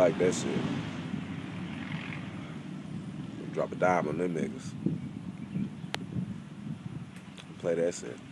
like that shit. Drop a dime on them niggas. Play that shit.